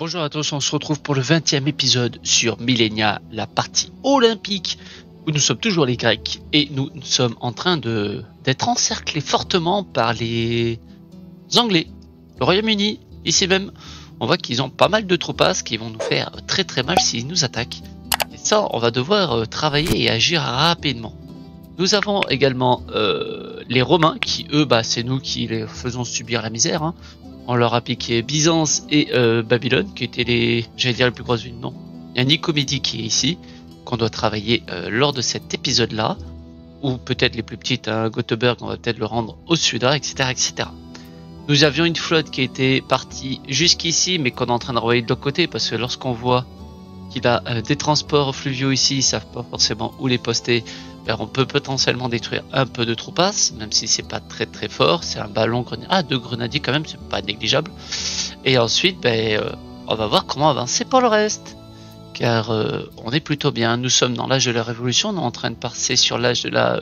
Bonjour à tous, on se retrouve pour le 20e épisode sur Millennia, la partie olympique, où nous sommes toujours les Grecs, et nous sommes en train d'être encerclés fortement par les Anglais, le Royaume-Uni, ici même. On voit qu'ils ont pas mal de troupes qui vont nous faire très très mal s'ils nous attaquent. Et ça, on va devoir travailler et agir rapidement. Nous avons également les Romains, qui eux, c'est nous qui les faisons subir la misère, hein. On leur a piqué Byzance et Babylone, qui étaient les plus grosses villes. Non, il y a Nicomédie qui est ici, qu'on doit travailler lors de cet épisode-là, ou peut-être les plus petites, hein, Göteborg, on va peut-être le rendre au sud, etc., etc. Nous avions une flotte qui était partie jusqu'ici, mais qu'on est en train de renvoyer de l'autre côté, parce que lorsqu'on voit qu'il a des transports fluviaux ici, ils savent pas forcément où les poster. On peut potentiellement détruire un peu de troupas, même si c'est pas très très fort. C'est un ballon grenadier. Ah, 2 grenadiers quand même, c'est pas négligeable. Et ensuite, on va voir comment avancer pour le reste. Car on est plutôt bien. Nous sommes dans l'âge de la révolution. On est en train de passer sur l'âge de la...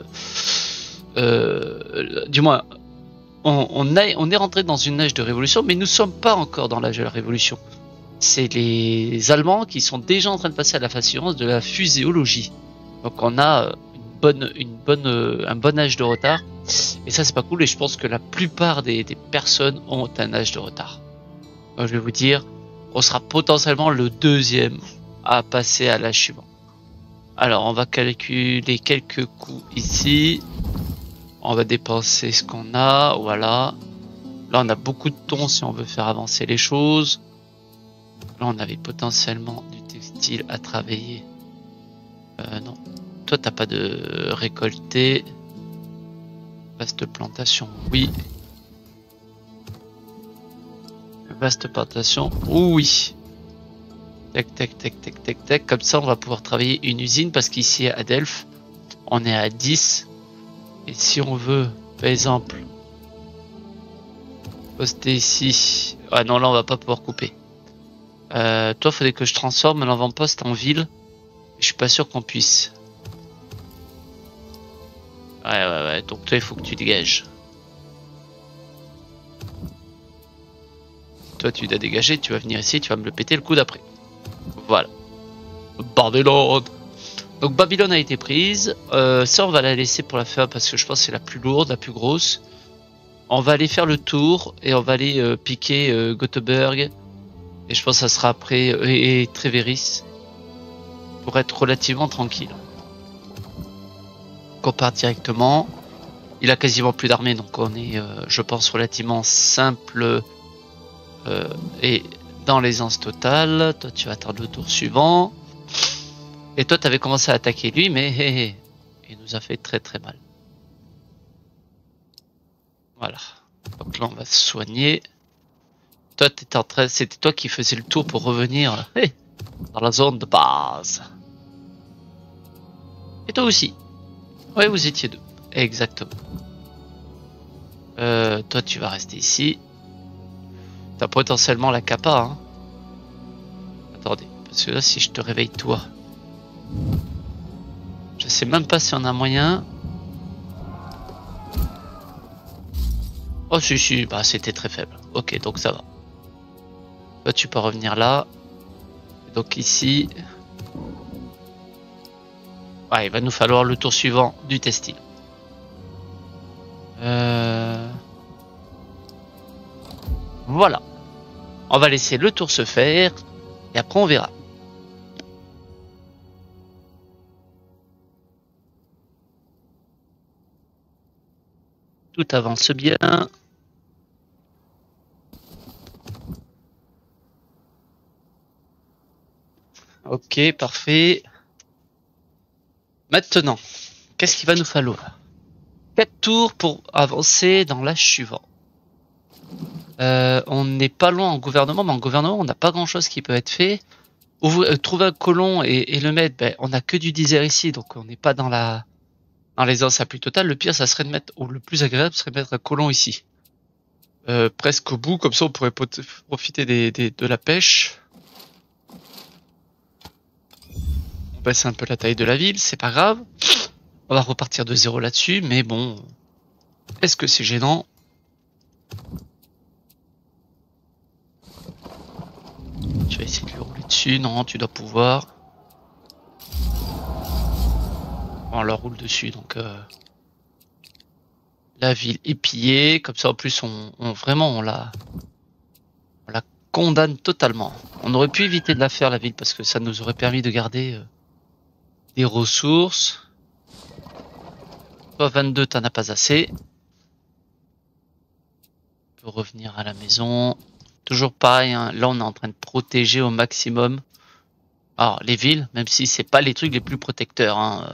du moins, on est rentré dans une âge de révolution, mais nous sommes pas encore dans l'âge de la révolution. C'est les Allemands qui sont déjà en train de passer à la phase suivante de la fuséologie. Donc on a un bon âge de retard, et ça c'est pas cool, et je pense que la plupart des personnes ont un âge de retard. Donc je vais vous dire, on sera potentiellement le deuxième à passer à l'âge suivant. Alors on va calculer quelques coûts ici, on va dépenser ce qu'on a, voilà. Là on a beaucoup de thon si on veut faire avancer les choses. Là on avait potentiellement du textile à travailler. Non. Toi, t'as pas de récolté. Vaste plantation, oui. Vaste plantation, oui. Tac, tac, tac, tac, tac, tac. Comme ça, on va pouvoir travailler une usine parce qu'ici à Delphes, on est à 10. Et si on veut, par exemple, poster ici. Ah non, là, on va pas pouvoir couper. Toi, faudrait que je transforme l'avant-poste en ville. Je suis pas sûr qu'on puisse. Ouais. Donc toi, il faut que tu dégages. Toi, tu dois dégager. Tu vas venir ici. Tu vas me le péter le coup d'après. Voilà. Babylone. Donc Babylone a été prise. Ça, on va la laisser pour la fin parce que je pense que c'est la plus lourde, la plus grosse. On va aller faire le tour et on va aller piquer Göteborg. Et je pense que ça sera après et Trévéris pour être relativement tranquille. On part directement. Il a quasiment plus d'armée, donc on est, je pense, relativement simple et dans l'aisance totale. Toi, tu vas attendre le tour suivant. Et toi, tu avais commencé à attaquer lui, mais il nous a fait très très mal. Voilà. Donc là, on va se soigner. Toi, c'était toi qui faisais le tour pour revenir dans la zone de base. Et toi aussi. Ouais, vous étiez deux. Exactement. Toi, tu vas rester ici. T'as potentiellement la capa, hein. Attendez, parce que là, si je te réveille toi, je sais même pas si on a moyen. Oh, si, c'était très faible. Ok, donc ça va. Toi, tu peux revenir là. Donc ici. Ouais, il va nous falloir le tour suivant du textile. Voilà. On va laisser le tour se faire et après on verra. Tout avance bien. Ok, parfait. Maintenant, qu'est-ce qu'il va nous falloir? 4 tours pour avancer dans l'âge suivant. On n'est pas loin en gouvernement, mais en gouvernement, on n'a pas grand-chose qui peut être fait. Trouver un colon et le mettre, on n'a que du désert ici, donc on n'est pas dans les ans à plus total. Le pire, ça serait de mettre, ou le plus agréable, serait de mettre un colon ici. Presque au bout, comme ça on pourrait profiter de la pêche. On baisse un peu la taille de la ville, c'est pas grave. On va repartir de zéro là-dessus, mais bon, est-ce que c'est gênant? Tu vas essayer de le rouler dessus. Non, tu dois pouvoir. Bon, on leur roule dessus, donc la ville est pillée. Comme ça, en plus, on la condamne totalement. On aurait pu éviter de la faire, la ville, parce que ça nous aurait permis de garder des ressources. Toi, 22, t'en as pas assez. On peut revenir à la maison. Toujours pareil, hein. Là, on est en train de protéger au maximum. Alors, les villes, même si c'est pas les trucs les plus protecteurs, hein,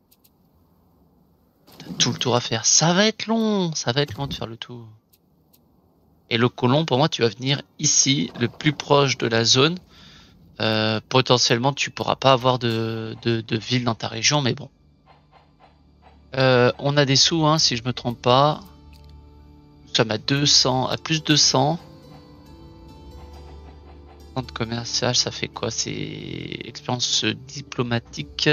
t'as tout le tour à faire. Ça va être long de faire le tour. Et le colon, pour moi, tu vas venir ici, le plus proche de la zone. Potentiellement, tu pourras pas avoir de ville dans ta région, mais bon. On a des sous, hein, si je me trompe pas. Nous sommes à 200, à plus de 200. Centre commercial, ça fait quoi? C'est expérience diplomatique.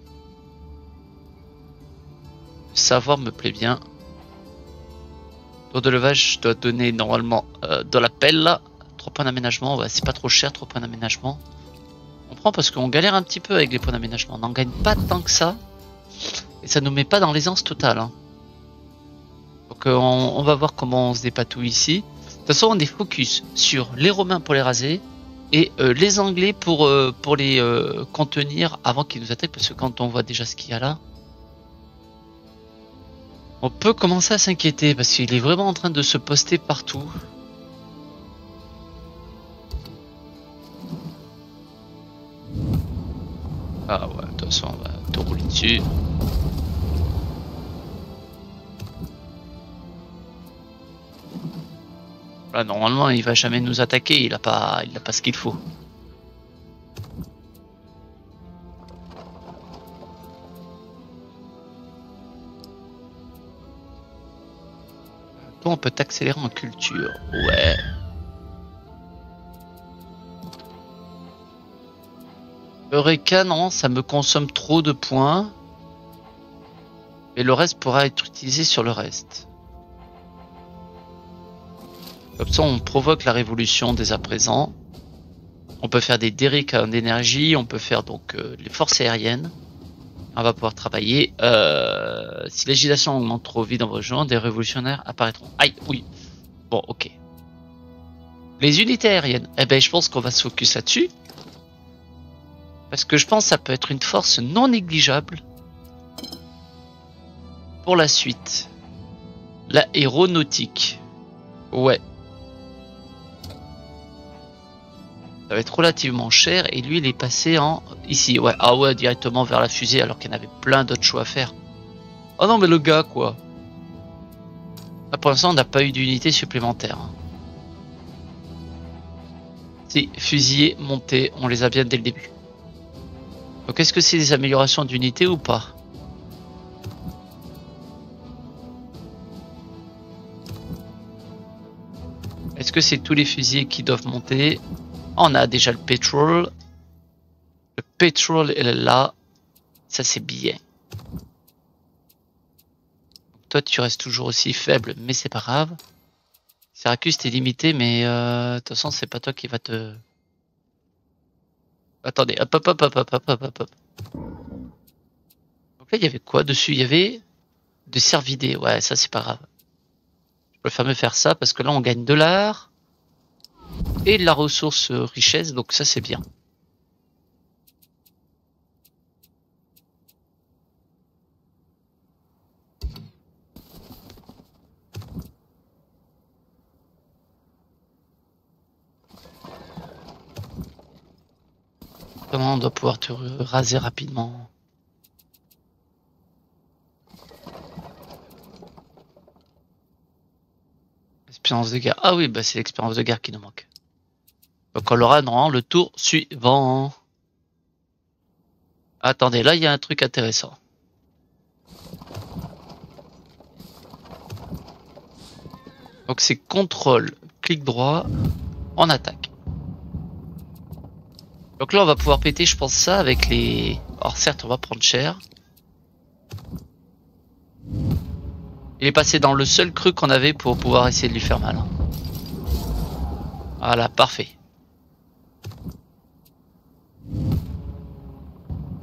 Savoir me plaît bien. Tour de levage, je dois donner normalement de la pelle. 3 points d'aménagement, ouais, c'est pas trop cher, 3 points d'aménagement. On prend parce qu'on galère un petit peu avec les points d'aménagement. On n'en gagne pas tant que ça. Et ça nous met pas dans l'aisance totale. Hein. Donc on va voir comment on se dépatouille ici. De toute façon, on est focus sur les Romains pour les raser. Et les Anglais pour les contenir avant qu'ils nous attaquent. Parce que quand on voit déjà ce qu'il y a là, on peut commencer à s'inquiéter. Parce qu'il est vraiment en train de se poster partout. Ah ouais, de toute façon, on va te rouler dessus. Là, normalement, il va jamais nous attaquer. Il a pas ce qu'il faut. Toi, on peut t'accélérer en culture. Ouais. Eureka, non, ça me consomme trop de points. Mais le reste pourra être utilisé sur le reste. Comme ça, on provoque la révolution dès à présent. On peut faire des derricks en énergie. On peut faire donc les forces aériennes. On va pouvoir travailler. Si l'agitation augmente trop vite dans vos régions, des révolutionnaires apparaîtront. Aïe, oui. Bon, ok. Les unités aériennes. Eh ben, je pense qu'on va se focus là-dessus. Parce que je pense que ça peut être une force non négligeable pour la suite. L'aéronautique. Ouais. Ça va être relativement cher et lui il est passé en ici. Ouais, ah ouais, directement vers la fusée alors qu'il y en avait plein d'autres choix à faire. Oh non mais le gars quoi. Là, pour l'instant on n'a pas eu d'unité supplémentaire. Si, fusiliers montés, on les a bien dès le début. Donc est-ce que c'est des améliorations d'unité ou pas? Est-ce que c'est tous les fusiliers qui doivent monter? On a déjà le pétrole. Le pétrole est là. Ça c'est bien. Toi tu restes toujours aussi faible, mais c'est pas grave. Syracuse t'es limité, mais de toute façon c'est pas toi qui va te... Attendez, hop hop hop hop hop hop hop hop. Donc là il y avait quoi dessus? Il y avait des cervidés. Ouais, ça c'est pas grave. Je préfère me faire ça parce que là on gagne de l'art et de la ressource richesse, donc ça c'est bien. Comment on doit pouvoir te raser rapidement? Expérience de guerre. Ah oui, bah c'est l'expérience de guerre qui nous manque. Donc on l'aura normalement le tour suivant. Attendez, là il y a un truc intéressant. Donc c'est contrôle, clic droit, en attaque. Donc là on va pouvoir péter je pense ça avec les... Alors certes on va prendre cher. Il est passé dans le seul creux qu'on avait pour pouvoir essayer de lui faire mal. Voilà, parfait.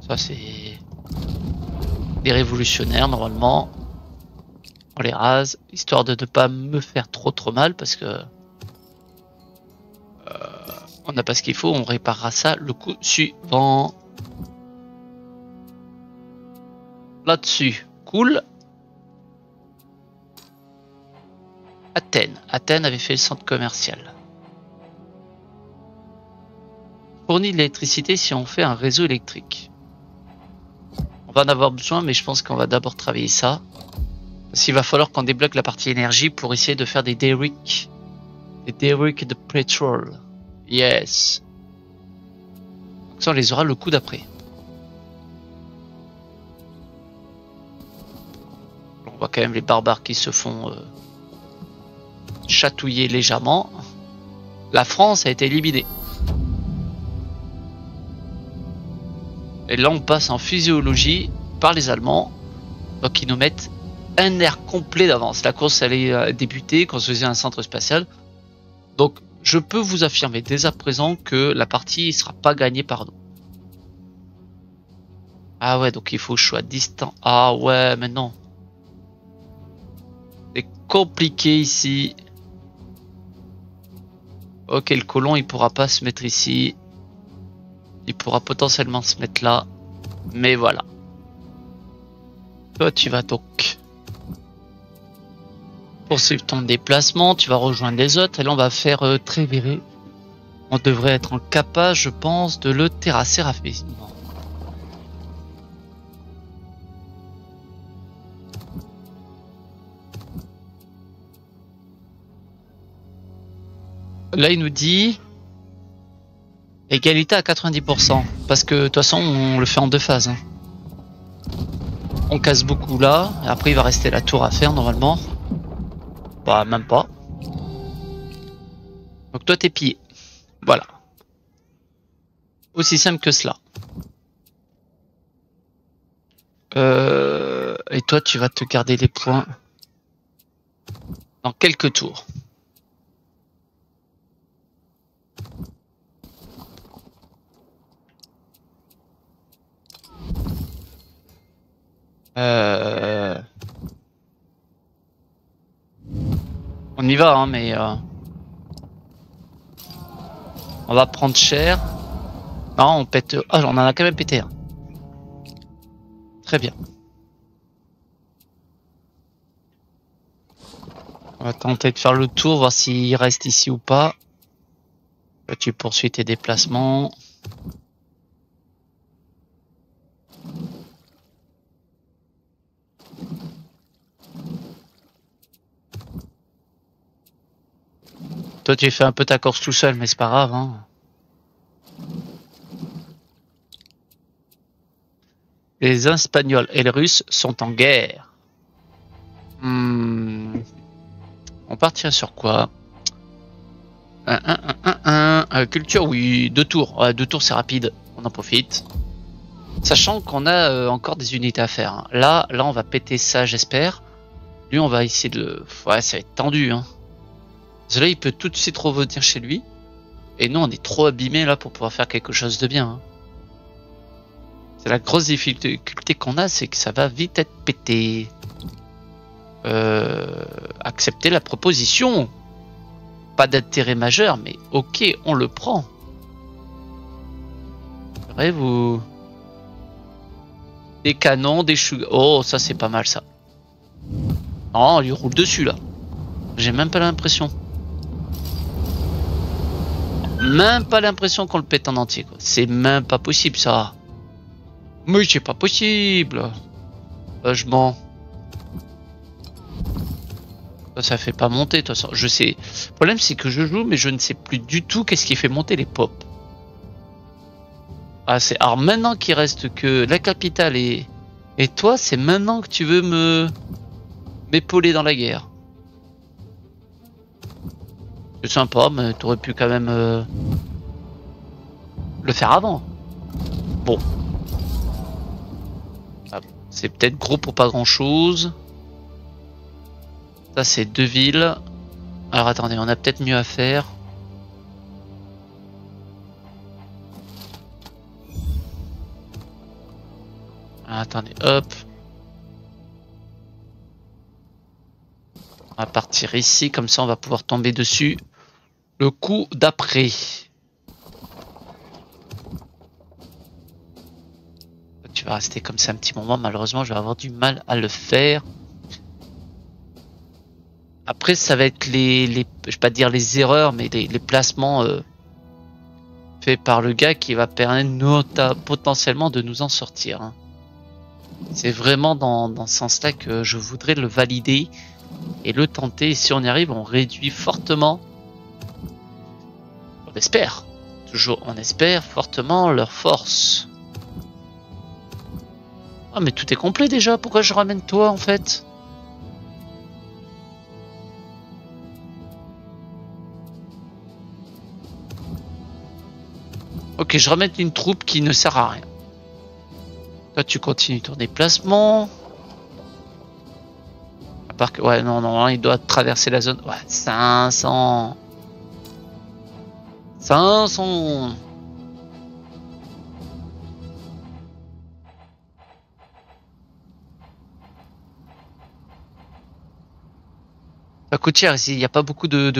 Ça c'est des révolutionnaires normalement. On les rase, histoire de ne pas me faire trop mal parce que on n'a pas ce qu'il faut, on réparera ça le coup suivant. Là-dessus, cool. Athènes. Athènes avait fait le centre commercial. Fournit de l'électricité si on fait un réseau électrique. On va en avoir besoin, mais je pense qu'on va d'abord travailler ça. Parce qu'il va falloir qu'on débloque la partie énergie pour essayer de faire des derricks. Des derricks de pétrole. Yes. Donc ça, on les aura le coup d'après. On voit quand même les barbares qui se font chatouiller légèrement. La France a été éliminée. Et là, on passe en physiologie par les Allemands. Donc, ils nous mettent un air complet d'avance. La course allait débuter quand on faisait un centre spatial. Donc, je peux vous affirmer dès à présent que la partie ne sera pas gagnée par nous. Ah ouais, donc il faut que je sois distant. Ah ouais, mais non. C'est compliqué ici. Ok, le colon, il pourra pas se mettre ici. Il pourra potentiellement se mettre là. Mais voilà. Toi, tu vas donc poursuivre ton déplacement. Tu vas rejoindre les autres. Et là, on va faire Trévéré. On devrait être en capable, je pense, de le terrasser rapidement. Là, il nous dit égalité à 90%. Parce que de toute façon, on le fait en deux phases. Hein. On casse beaucoup là. Et après, il va rester la tour à faire normalement. Bah, même pas. Donc toi, t'es pillé. Voilà. Aussi simple que cela. Et toi, tu vas te garder les points dans quelques tours. On y va, hein, mais on va prendre cher. Non, on pète. Ah, on en a quand même pété un. Très bien. On va tenter de faire le tour, voir s'il reste ici ou pas. Là, tu poursuis tes déplacements. Toi, tu fais un peu ta course tout seul, mais c'est pas grave. Hein. Les Espagnols et les Russes sont en guerre. On partirait sur quoi? Culture, oui. 2 tours. Ouais, 2 tours, c'est rapide. On en profite. Sachant qu'on a encore des unités à faire. Hein. Là, on va péter ça, j'espère. Lui, on va essayer de... Ouais, ça va être tendu. Hein. Parce que là, il peut tout de suite revenir chez lui. Et nous, on est trop abîmés là pour pouvoir faire quelque chose de bien. Hein. C'est la grosse difficulté qu'on a, c'est que ça va vite être pété. Accepter la proposition. Pas d'intérêt majeur, mais ok, on le prend. Vrai, vous... Des canons, des choux... Oh, ça c'est pas mal ça. Non, on lui roule dessus là. J'ai même pas l'impression. Même pas l'impression qu'on le pète en entier. C'est même pas possible ça. Mais c'est pas possible. Je mens. Ça fait pas monter de toute façon. Je sais. Le problème c'est que je joue mais je ne sais plus du tout qu'est-ce qui fait monter les pop. Ah c'est. Alors maintenant qu'il reste que la capitale et toi, c'est maintenant que tu veux m'épauler dans la guerre. C'est sympa, mais t'aurais pu quand même le faire avant. Bon. Ah, c'est peut-être gros pour pas grand chose. Ça c'est 2 villes. Alors attendez, on a peut-être mieux à faire. Attendez, hop. On va partir ici, comme ça on va pouvoir tomber dessus le coup d'après. Tu vas rester comme ça un petit moment, malheureusement je vais avoir du mal à le faire. Après ça va être je vais pas dire les erreurs, mais les placements faits par le gars qui va permettre potentiellement de nous en sortir. Hein. C'est vraiment dans ce sens-là que je voudrais le valider et le tenter. Et si on y arrive, on réduit fortement, on espère, toujours on espère fortement leur force. Ah mais tout est complet déjà, pourquoi je ramène toi en fait? Ok, je ramène une troupe qui ne sert à rien. Toi tu continues ton déplacement. À part que, ouais non, il doit traverser la zone. Ouais, 500. 500. Ça coûte cher ici, il n'y a pas beaucoup de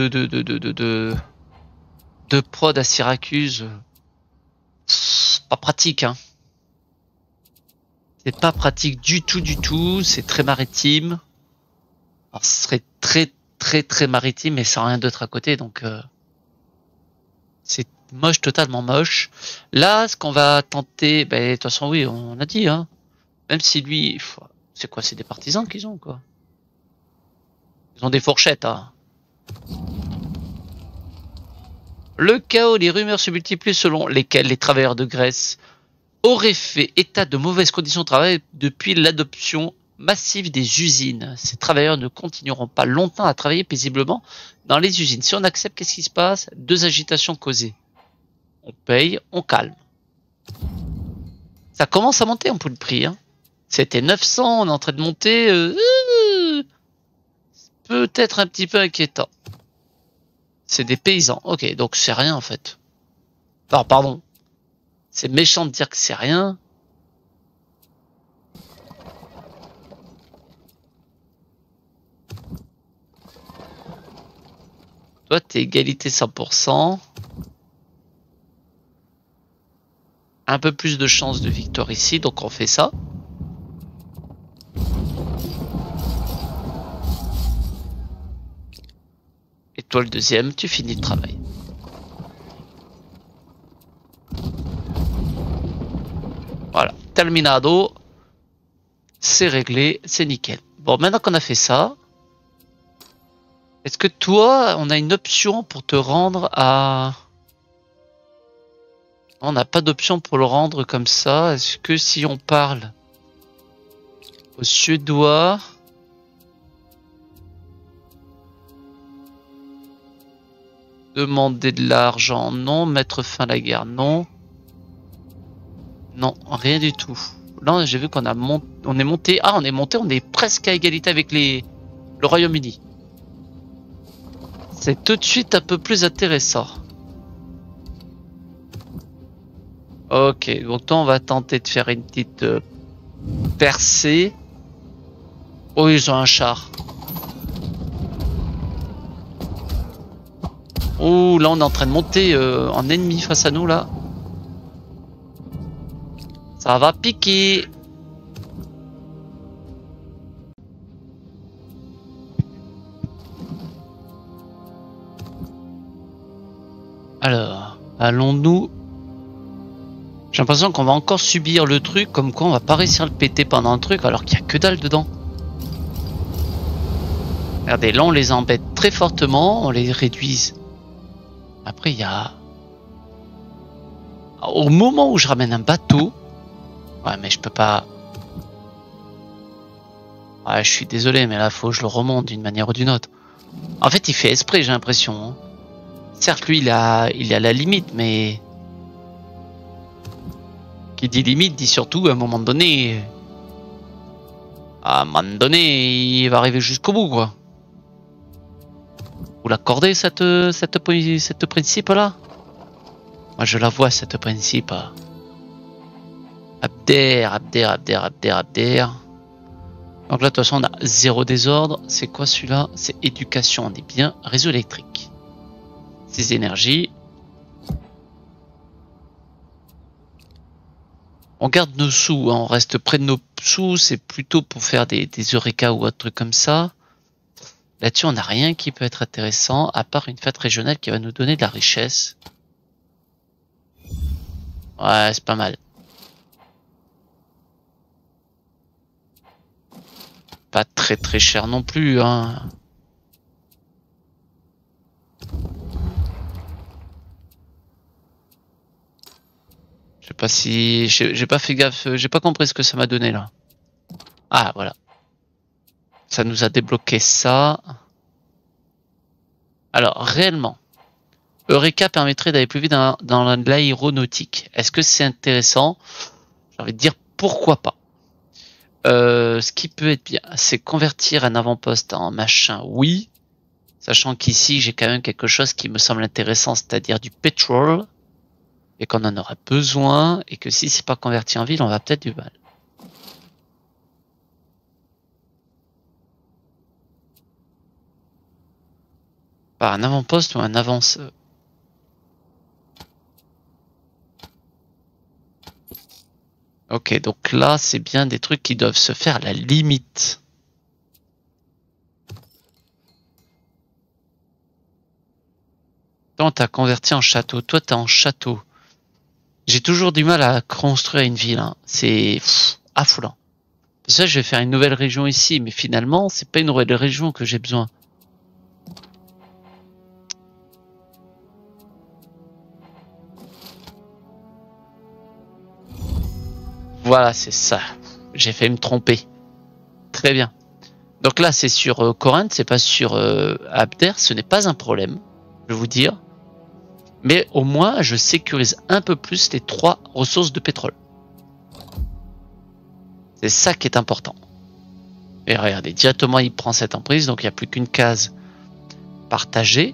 prod à Syracuse. Pas pratique, hein. C'est pas pratique du tout, c'est très maritime. Alors ce serait très maritime mais sans rien d'autre à côté, donc c'est moche, totalement moche. Là, ce qu'on va tenter, ben de toute façon oui, on a dit, hein. Même si lui, c'est quoi, c'est des partisans qu'ils ont quoi. Ils ont des fourchettes, hein. Le chaos, les rumeurs se multiplient selon lesquelles les travailleurs de Grèce auraient fait état de mauvaises conditions de travail depuis l'adoption massive des usines. Ces travailleurs ne continueront pas longtemps à travailler paisiblement dans les usines. Si on accepte, qu'est-ce qui se passe? 2 agitations causées. On paye, on calme. Ça commence à monter un peu le prix. Hein. C'était 900, on est en train de monter. Peut-être un petit peu inquiétant. C'est des paysans. Ok, donc c'est rien en fait. Alors, pardon. C'est méchant de dire que c'est rien. Toi, t'es égalité 100%. Un peu plus de chance de victoire ici, donc on fait ça. Et toi, le deuxième, tu finis le travail. Voilà, terminado. C'est réglé, c'est nickel. Bon, maintenant qu'on a fait ça, est-ce que toi, on a une option pour te rendre à... On n'a pas d'option pour le rendre comme ça. Est-ce que si on parle aux Suédois... Demander de l'argent, non. Mettre fin à la guerre, non. Non, rien du tout. Là, j'ai vu qu'on a on est monté. Ah, on est presque à égalité avec le Royaume-Uni. C'est tout de suite un peu plus intéressant. Ok, donc toi, on va tenter de faire une petite percée. Oh, ils ont un char. Oh, là, on est en train de monter en ennemi face à nous, là. Ça va piquer. Alors, allons-nous... J'ai l'impression qu'on va encore subir le truc, comme quoi on va pas réussir à le péter pendant un truc, alors qu'il y a que dalle dedans. Regardez, là on les embête très fortement, on les réduise. Après il y a... Au moment où je ramène un bateau... Ouais mais je peux pas... Ouais je suis désolé mais là faut que je le remonte d'une manière ou d'une autre. En fait il fait esprit j'ai l'impression. Hein. Certes lui il est à la limite mais... Qui dit limite dit surtout à un moment donné... À un moment donné il va arriver jusqu'au bout quoi. Vous l'accordez cette principe là? Moi je la vois cette principe. Abder. Donc là, de toute façon, on a 0 désordre. C'est quoi celui-là? C'est éducation, on est bien. Réseau électrique. 6 énergies. On garde nos sous, hein. On reste près de nos sous. C'est plutôt pour faire des eureka ou autre truc comme ça. Là-dessus, on n'a rien qui peut être intéressant, à part une fête régionale qui va nous donner de la richesse. Ouais, c'est pas mal. Pas très très cher non plus, hein. Je sais pas si... J'ai pas fait gaffe, j'ai pas compris ce que ça m'a donné là. Ah, voilà. Ça nous a débloqué ça. Alors, réellement, Eureka permettrait d'aller plus vite dans l'aéronautique. Est-ce que c'est intéressant? J'ai envie de dire pourquoi pas. Ce qui peut être bien, c'est convertir un avant-poste en machin, oui. Sachant qu'ici, j'ai quand même quelque chose qui me semble intéressant, c'est-à-dire du pétrole. Et qu'on en aura besoin. Et que si c'est pas converti en ville, on va peut-être du mal. Par un avant-poste ou un avance. Ok, donc là, c'est bien des trucs qui doivent se faire à la limite. Toi, t'as converti en château. Toi, t'es en château. J'ai toujours du mal à construire une ville. Hein. C'est affolant. Pour ça, je vais faire une nouvelle région ici. Mais finalement, c'est pas une nouvelle région que j'ai besoin. Voilà, c'est ça. J'ai fait me tromper. Très bien. Donc là, c'est sur Corinthe, c'est pas sur Abder. Ce n'est pas un problème, je vais vous dire. Mais au moins, je sécurise un peu plus les 3 ressources de pétrole. C'est ça qui est important. Et regardez, directement, il prend cette emprise, donc il n'y a plus qu'une case partagée.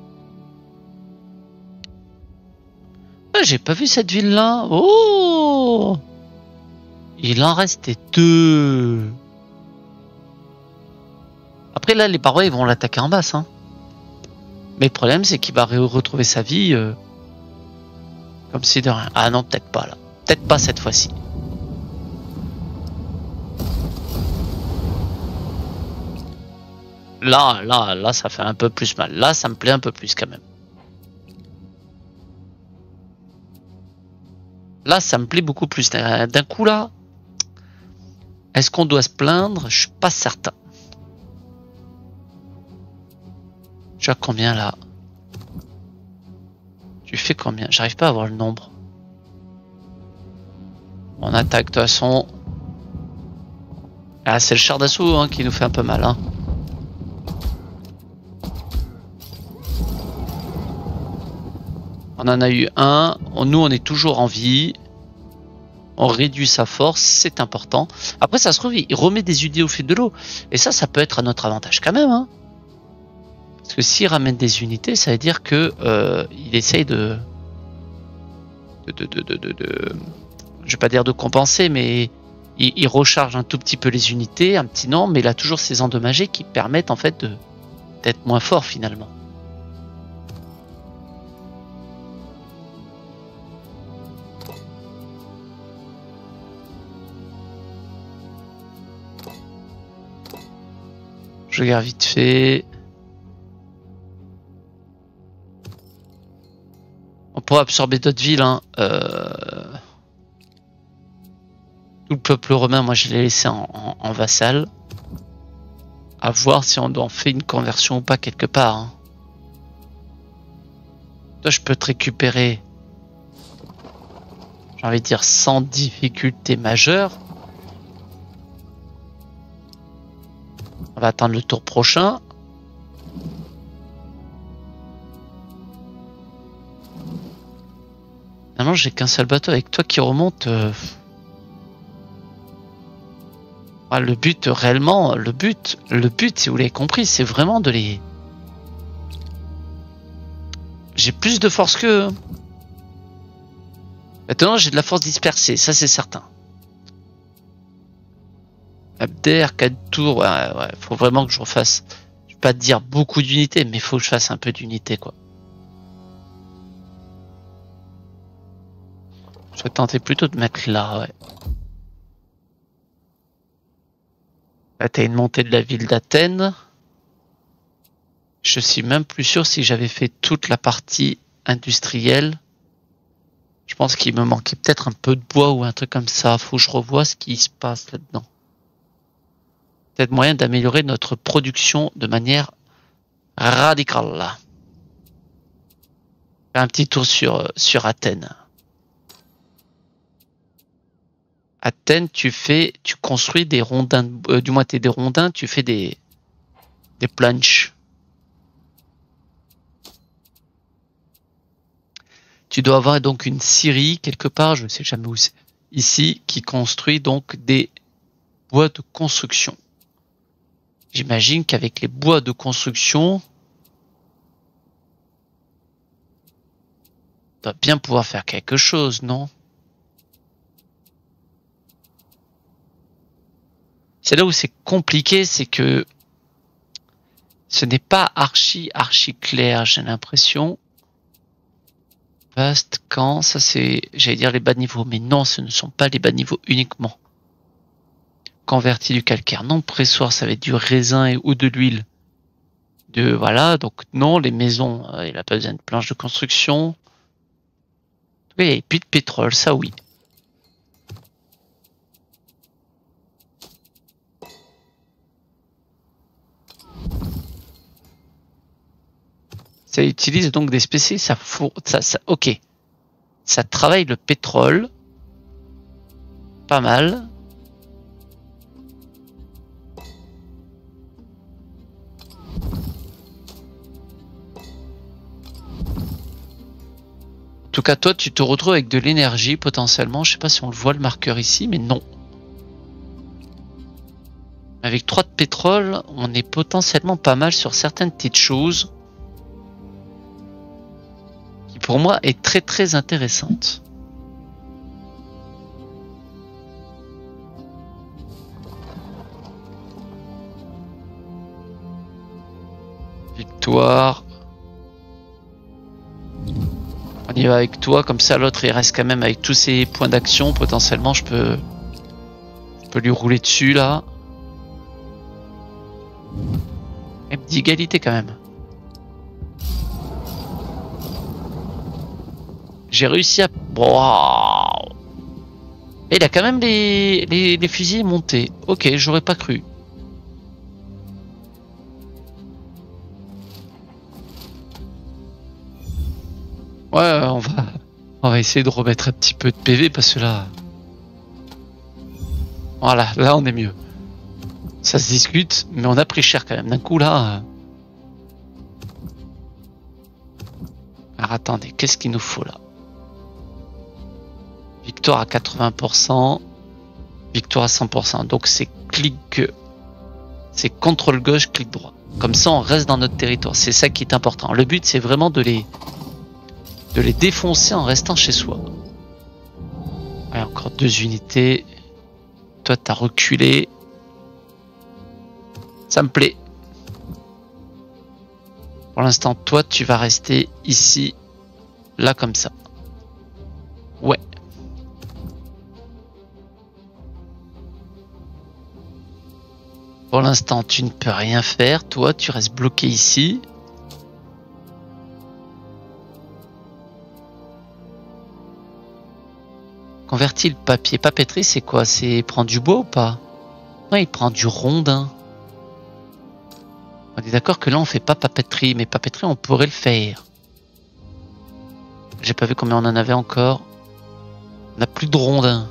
Ah, j'ai pas vu cette ville-là. Oh! Il en restait 2. Après, là, les parois, ils vont l'attaquer en basse. Hein. Mais le problème, c'est qu'il va retrouver sa vie comme si de rien. Ah non, peut-être pas là. Peut-être pas cette fois-ci. Là, ça fait un peu plus mal. Là, ça me plaît un peu plus quand même. Là, ça me plaît beaucoup plus. D'un coup, là, est-ce qu'on doit se plaindre? Je suis pas certain. Tu as combien là? Tu fais combien? J'arrive pas à voir le nombre. On attaque de toute façon. Ah, c'est le char d'assaut hein, qui nous fait un peu mal. Hein. On en a eu un. Nous, on est toujours en vie. On réduit sa force, c'est important. Après, ça se trouve, il remet des unités au fil de l'eau. Et ça peut être à notre avantage quand même. Hein. Parce que s'il ramène des unités, ça veut dire que il essaye de... Je vais pas dire de compenser, mais il recharge un tout petit peu les unités, un petit nombre, mais il a toujours ces endommagés qui permettent en fait d'être moins fort finalement. Je regarde vite fait. On pourrait absorber d'autres villes. Hein. Tout le peuple romain, moi je l'ai laissé en vassal. À voir si on en fait une conversion ou pas quelque part. Hein. Toi, je peux te récupérer. J'ai envie de dire sans difficulté majeure. On va attendre le tour prochain. Maintenant, j'ai qu'un seul bateau avec toi qui remonte. Ah, le but, réellement, le but, si vous l'avez compris, c'est vraiment de les... J'ai plus de force qu'eux. Maintenant, j'ai de la force dispersée, ça c'est certain. d'air, 4 tours. Ouais, faut vraiment que je refasse. Je vais pas te dire beaucoup d'unités, mais il faut que je fasse un peu d'unités, quoi. Je vais tenter plutôt de mettre là, ouais. Là, t'as une montée de la ville d'Athènes. Je suis même plus sûr si j'avais fait toute la partie industrielle. Je pense qu'il me manquait peut-être un peu de bois ou un truc comme ça. Faut que je revoie ce qui se passe là-dedans. Peut-être moyen d'améliorer notre production de manière radicale. Un petit tour sur Athènes. Athènes, tu construis des rondins, du moins t'es des rondins, tu fais des planches. Tu dois avoir donc une scierie quelque part, je ne sais jamais où c'est, ici, qui construit donc des bois de construction. J'imagine qu'avec les bois de construction, on doit bien pouvoir faire quelque chose, non? C'est là où c'est compliqué, c'est que ce n'est pas archi clair, j'ai l'impression. Vaste camp, ça c'est, j'allais dire les bas niveaux, mais non, ce ne sont pas les bas niveaux uniquement. Converti du calcaire, non, pressoir, ça va être du raisin ou de l'huile. Voilà, donc non, les maisons, il n'a pas besoin de planches de construction. Oui, et puis de pétrole, ça oui. Ça utilise donc des spécies, ça, ok. Ça travaille le pétrole. Pas mal. En tout cas, toi, tu te retrouves avec de l'énergie potentiellement. Je sais pas si on le voit le marqueur ici, mais non. Avec 3 de pétrole, on est potentiellement pas mal sur certaines petites choses. Qui pour moi est très très intéressante. Victoire. On y va avec toi, comme ça l'autre il reste quand même avec tous ses points d'action. Potentiellement je peux lui rouler dessus là. Et d'égalité quand même. J'ai réussi à... Wow. Et il a quand même les fusils montés. Ok, j'aurais pas cru. Ouais, on va essayer de remettre un petit peu de PV parce que là... Voilà, là on est mieux. Ça se discute, mais on a pris cher quand même. D'un coup là... Alors attendez, qu'est-ce qu'il nous faut là? Victoire à 80%. Victoire à 100%. Donc c'est clic... C'est contrôle gauche, clic droit. Comme ça on reste dans notre territoire. C'est ça qui est important. Le but c'est vraiment de les défoncer en restant chez soi. Ouais, encore 2 unités. Toi t'as reculé. Ça me plaît. Pour l'instant, toi tu vas rester ici. Là comme ça. Ouais. Pour l'instant, tu ne peux rien faire. Toi, tu restes bloqué ici. Converti le papier. Papeterie, c'est quoi? C'est prendre du bois ou pas? Non, il prend du rondin. On est d'accord que là, on fait pas papeterie. Mais papeterie, on pourrait le faire. J'ai pas vu combien on en avait encore. On n'a plus de rondin.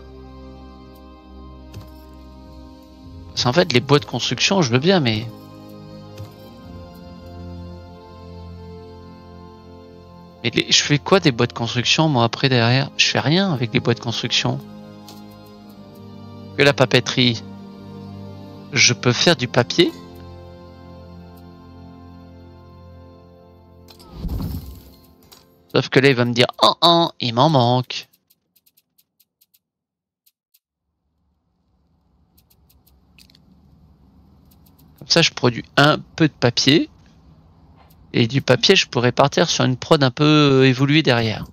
Parce qu'en fait, les bois de construction, je veux bien, mais... je fais quoi des bois de construction, moi, après, derrière? Je fais rien avec les bois de construction. Que la papeterie. Je peux faire du papier. Sauf que là, il va me dire, oh, il m'en manque. Comme ça, je produis un peu de papier. Et du papier, je pourrais partir sur une prod un peu évoluée derrière.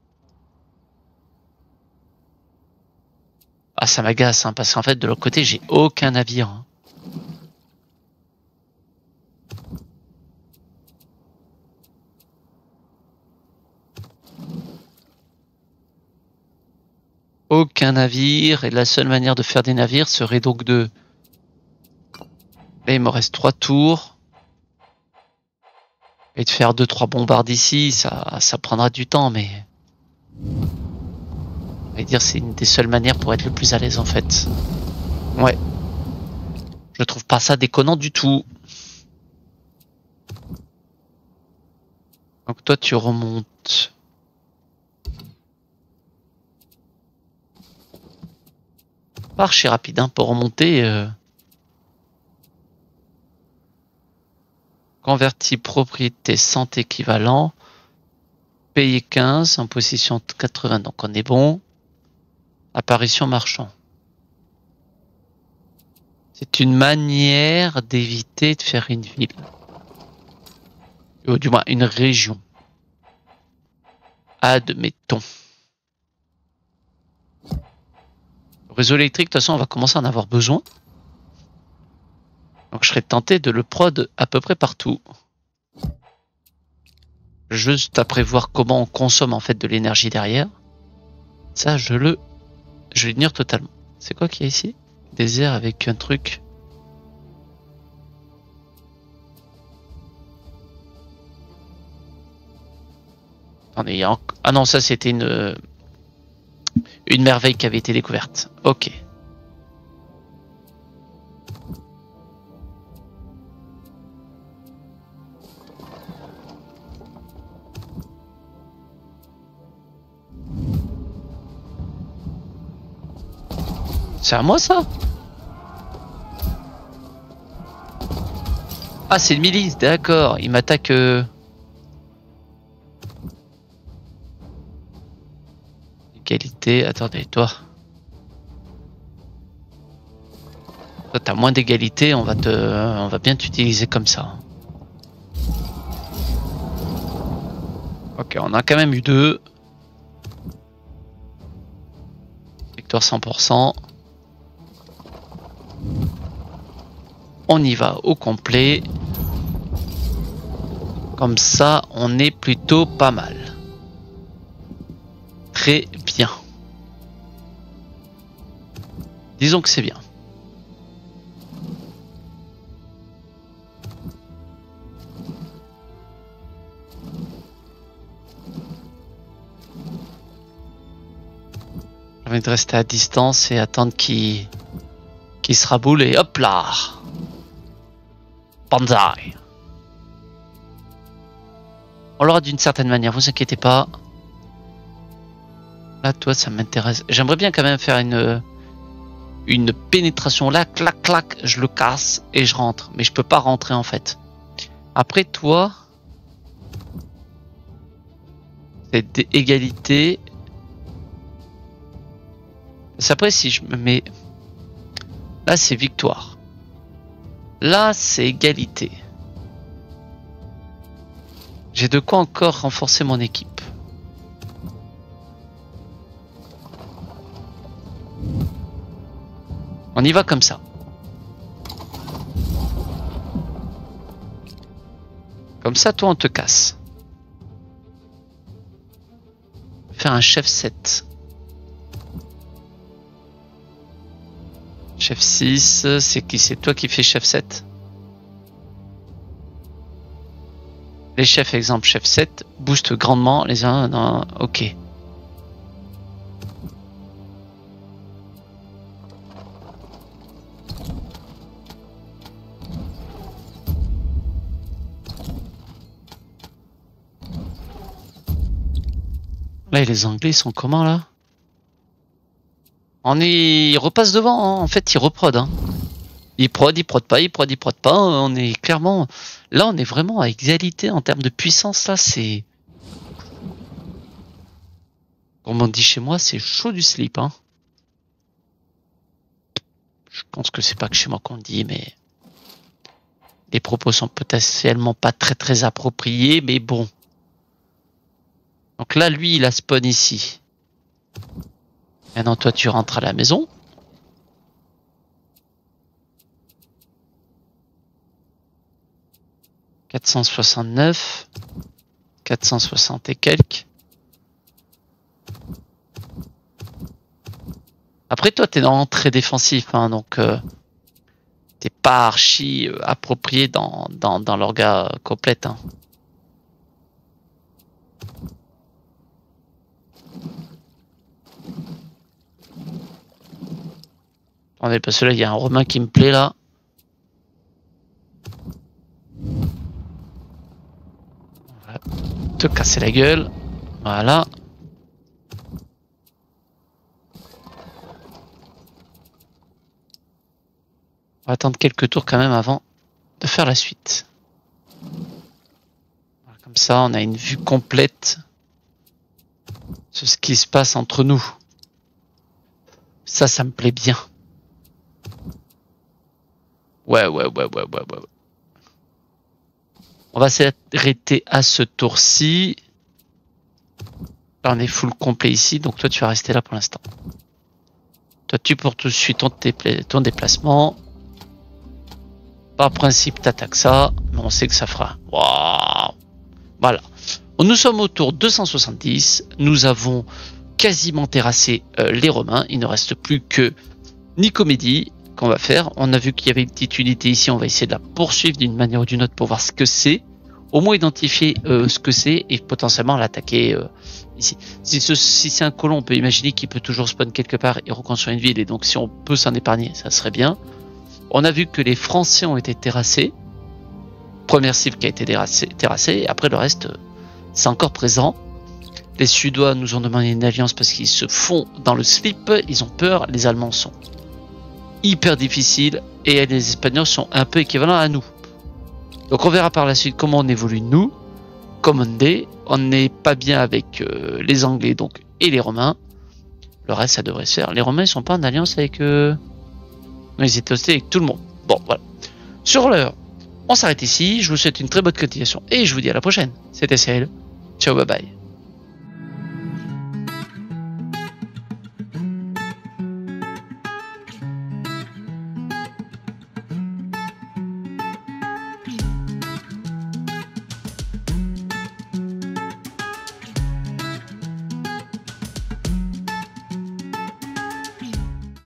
Ah, ça m'agace, hein, parce qu'en fait, de l'autre côté, j'ai aucun navire. Hein. Aucun navire, et la seule manière de faire des navires serait donc de... Là, il me reste 3 tours. Et de faire 2-3 bombardes ici, ça prendra du temps, mais... On va dire c'est une des seules manières pour être le plus à l'aise en fait. Ouais. Je trouve pas ça déconnant du tout. Donc toi tu remontes. Pas archi rapide hein, pour remonter. Converti propriété 100 équivalent. Payer 15 en position 80, donc on est bon. Apparition marchand. C'est une manière d'éviter de faire une ville. Ou du moins une région. Admettons. Le réseau électrique, de toute façon, on va commencer à en avoir besoin. Donc je serais tenté de le prod à peu près partout. Juste à prévoir comment on consomme en fait de l'énergie derrière. Ça, je l'ignore totalement. C'est quoi qu'il y a ici? Désert avec un truc. Attendez, il y a ah non, ça c'était une merveille qui avait été découverte. Ok. C'est à moi ça? Ah, c'est une milice, d'accord. Il m'attaque. Égalité. Attendez, toi. Toi, t'as moins d'égalité. On va bien t'utiliser comme ça. Ok, on a quand même eu 2. Victoire 100%. On y va au complet. Comme ça, on est plutôt pas mal. Très bien. Disons que c'est bien. J'ai envie de rester à distance et attendre qu'il se raboule et hop là. Banzai. On l'aura d'une certaine manière, vous inquiétez pas. Là, toi, ça m'intéresse. J'aimerais bien quand même faire une pénétration là, clac, clac, je le casse et je rentre. Mais je peux pas rentrer en fait. Après, toi, c'est égalité. Après, si je me mets... Là, c'est victoire. Là, c'est égalité. J'ai de quoi encore renforcer mon équipe. On y va comme ça. Comme ça, toi, on te casse. Faire un chef 7. Chef 6, c'est qui? C'est toi qui fais chef 7? Les chefs, exemple chef 7, boostent grandement les uns dans... Ok. Là, les Anglais, ils sont comment, là? Ils repassent devant, hein. En fait, ils reprod, hein. Ils prod pas, ils prod pas. On est clairement... Là, on est vraiment à égalité en termes de puissance, là, c'est... Comme on dit chez moi, c'est chaud du slip, hein. Je pense que c'est pas que chez moi qu'on le dit, mais... Les propos sont potentiellement pas très appropriés, mais bon. Donc là, lui, il a spawn ici. Maintenant, toi, tu rentres à la maison. « 469, 460 et quelques. Après, toi, t'es dans très défensif, hein, donc t'es pas archi approprié dans l'orga complète. Hein. Attendez, parce que là, il y a un Romain qui me plaît, là. On va te casser la gueule. Voilà. On va attendre quelques tours quand même avant de faire la suite. Voilà, comme ça, on a une vue complète sur ce qui se passe entre nous. Ça me plaît bien. Ouais. On va s'arrêter à ce tour-ci. Là, on est full complet ici, donc toi, tu vas rester là pour l'instant. Toi, tu poursuis ton déplacement. Par principe, t'attaques ça, mais on sait que ça fera. Waouh! Voilà. Nous sommes au tour 270. Nous avons quasiment terrassé les Romains. Il ne reste plus que Nicomédie qu'on va faire. On a vu qu'il y avait une petite unité ici. On va essayer de la poursuivre d'une manière ou d'une autre pour voir ce que c'est. Au moins identifier ce que c'est et potentiellement l'attaquer ici. Si c'est un colon, on peut imaginer qu'il peut toujours spawn quelque part et reconstruire une ville. Et donc, si on peut s'en épargner, ça serait bien. On a vu que les Français ont été terrassés. Première cible qui a été terrassée. Et après, le reste, c'est encore présent. Les Suédois nous ont demandé une alliance parce qu'ils se font dans le slip. Ils ont peur. Les Allemands sont hyper difficiles. Et les Espagnols sont un peu équivalents à nous. Donc, on verra par la suite comment on évolue nous. Comme on n'est pas bien avec les Anglais donc et les Romains. Le reste, ça devrait se faire. Les Romains, ils sont pas en alliance avec... Ils étaient hostés avec tout le monde. Bon, voilà. Sur l'heure, on s'arrête ici. Je vous souhaite une très bonne continuation et je vous dis à la prochaine. C'était Cyril. Ciao, bye bye.